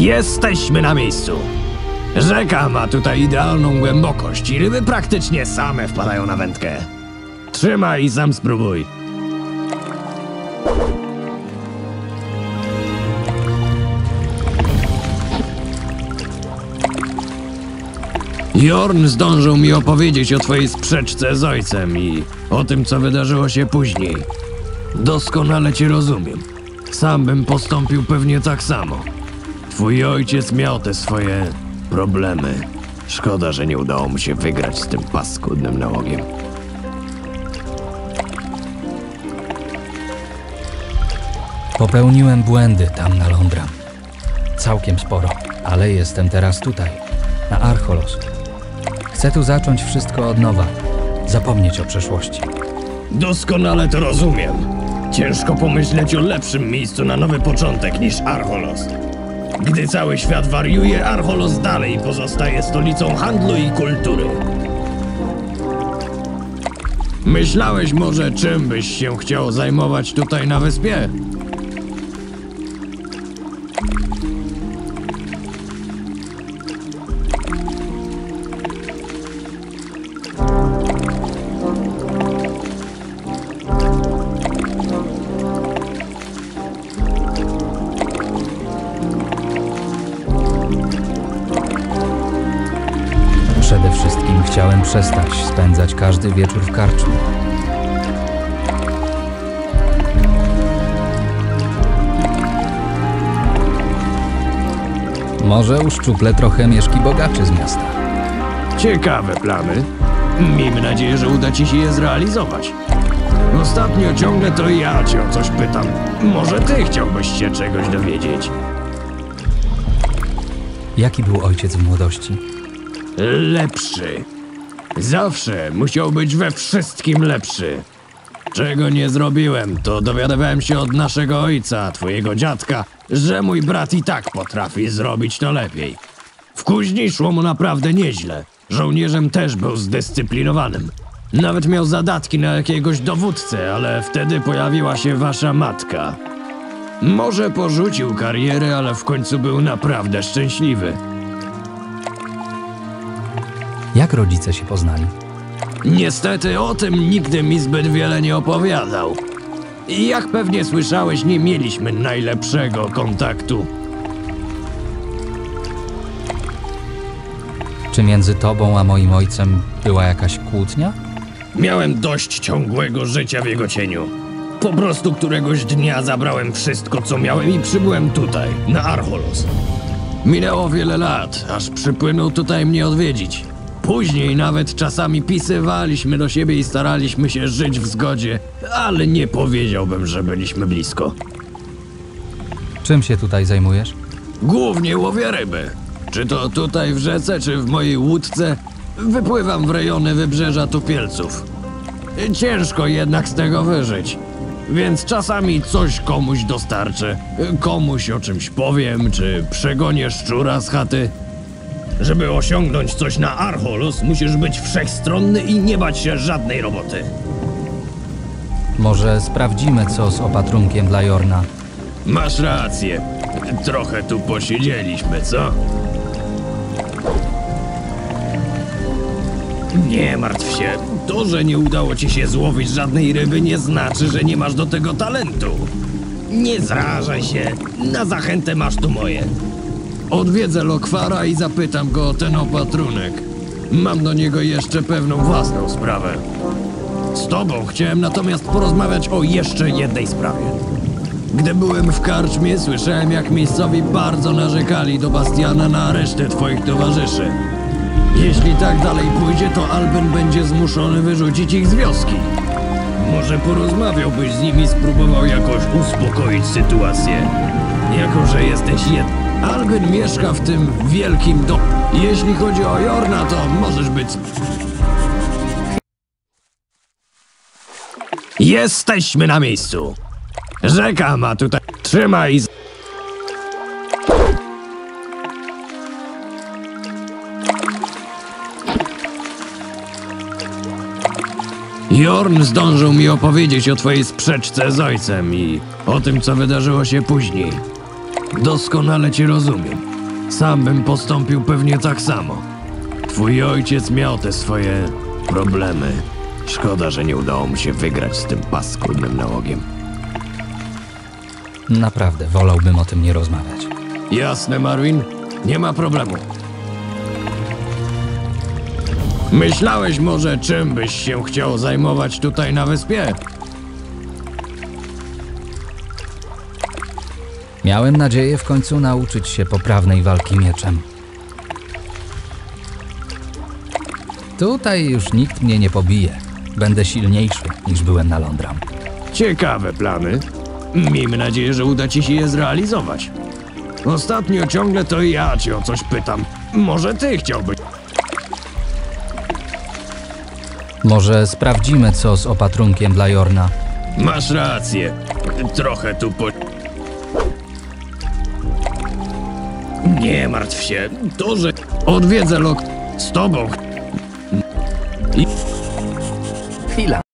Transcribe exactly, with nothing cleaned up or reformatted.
Jesteśmy na miejscu. Rzeka ma tutaj idealną głębokość i ryby praktycznie same wpadają na wędkę. Trzymaj i sam spróbuj. Jorn zdążył mi opowiedzieć o twojej sprzeczce z ojcem i o tym, co wydarzyło się później. Doskonale cię rozumiem. Sam bym postąpił pewnie tak samo. Twój ojciec miał te swoje problemy. Szkoda, że nie udało mu się wygrać z tym paskudnym nałogiem. Popełniłem błędy tam na Londram. Całkiem sporo, ale jestem teraz tutaj, na Archolos. Chcę tu zacząć wszystko od nowa, zapomnieć o przeszłości. Doskonale to rozumiem. Ciężko pomyśleć o lepszym miejscu na nowy początek niż Archolos. Gdy cały świat wariuje, Archolos dalej pozostaje stolicą handlu i kultury. Myślałeś może, czym byś się chciał zajmować tutaj na wyspie? Przede wszystkim chciałem przestać spędzać każdy wieczór w karczmie. Może uszczuplę trochę mieszki bogaczy z miasta. Ciekawe plany. Miejmy nadzieję, że uda ci się je zrealizować. Ostatnio ciągle to ja cię o coś pytam. Może ty chciałbyś się czegoś dowiedzieć? Jaki był ojciec w młodości? Lepszy. Zawsze musiał być we wszystkim lepszy. Czego nie zrobiłem, to dowiadywałem się od naszego ojca, twojego dziadka, że mój brat i tak potrafi zrobić to lepiej. W kuźni szło mu naprawdę nieźle. Żołnierzem też był zdyscyplinowanym. Nawet miał zadatki na jakiegoś dowódcę, ale wtedy pojawiła się wasza matka. Może porzucił karierę, ale w końcu był naprawdę szczęśliwy. Jak rodzice się poznali? Niestety o tym nigdy mi zbyt wiele nie opowiadał. I jak pewnie słyszałeś, nie mieliśmy najlepszego kontaktu. Czy między tobą a moim ojcem była jakaś kłótnia? Miałem dość ciągłego życia w jego cieniu. Po prostu któregoś dnia zabrałem wszystko, co miałem i przybyłem tutaj, na Archolos. Minęło wiele lat, aż przypłynął tutaj mnie odwiedzić. Później nawet czasami pisywaliśmy do siebie i staraliśmy się żyć w zgodzie, ale nie powiedziałbym, że byliśmy blisko. Czym się tutaj zajmujesz? Głównie łowię ryby. Czy to tutaj w rzece, czy w mojej łódce, wypływam w rejony wybrzeża Tupielców. Ciężko jednak z tego wyżyć, więc czasami coś komuś dostarczę, komuś o czymś powiem, czy przegonię szczura z chaty. Żeby osiągnąć coś na Archolos, musisz być wszechstronny i nie bać się żadnej roboty. Może sprawdzimy, co z opatrunkiem dla Jorna. Masz rację. Trochę tu posiedzieliśmy, co? Nie martw się. To, że nie udało ci się złowić żadnej ryby, nie znaczy, że nie masz do tego talentu. Nie zrażaj się. Na zachętę masz tu moje. Odwiedzę Lokwara i zapytam go o ten opatrunek. Mam do niego jeszcze pewną własną sprawę. Z tobą chciałem natomiast porozmawiać o jeszcze jednej sprawie. Gdy byłem w karczmie, słyszałem, jak miejscowi bardzo narzekali do Bastiana na resztę twoich towarzyszy. Jeśli tak dalej pójdzie, to Alben będzie zmuszony wyrzucić ich z wioski. Może porozmawiałbyś z nimi i spróbował jakoś uspokoić sytuację. Jako że jesteś jeden. Alben mieszka w tym wielkim domu. Jeśli chodzi o Jorna, to możesz być... Jesteśmy na miejscu. Rzeka ma tutaj... Trzymaj... Jorn zdążył mi opowiedzieć o twojej sprzeczce z ojcem i o tym, co wydarzyło się później. Doskonale cię rozumiem. Sam bym postąpił pewnie tak samo. Twój ojciec miał te swoje problemy. Szkoda, że nie udało mu się wygrać z tym paskudnym nałogiem. Naprawdę, wolałbym o tym nie rozmawiać. Jasne, Marvin. Nie ma problemu. Myślałeś może, czym byś się chciał zajmować tutaj na wyspie? Miałem nadzieję w końcu nauczyć się poprawnej walki mieczem. Tutaj już nikt mnie nie pobije. Będę silniejszy niż byłem na Londram. Ciekawe plany. Miejmy nadzieję, że uda ci się je zrealizować. Ostatnio ciągle to ja cię o coś pytam. Może ty chciałbyś... Może sprawdzimy, co z opatrunkiem dla Jorna. Masz rację. Trochę tu po... Nie martw się. To, że odwiedzę lok z tobą. Chwila.